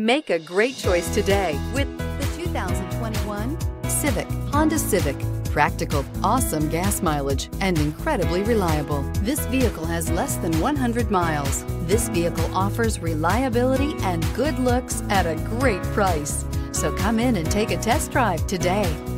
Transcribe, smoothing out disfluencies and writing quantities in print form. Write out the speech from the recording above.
Make a great choice today with the 2021 Civic. Honda Civic. Practical, awesome gas mileage, and incredibly reliable. This vehicle has less than 100 miles. This vehicle offers reliability and good looks at a great price. So come in and take a test drive today.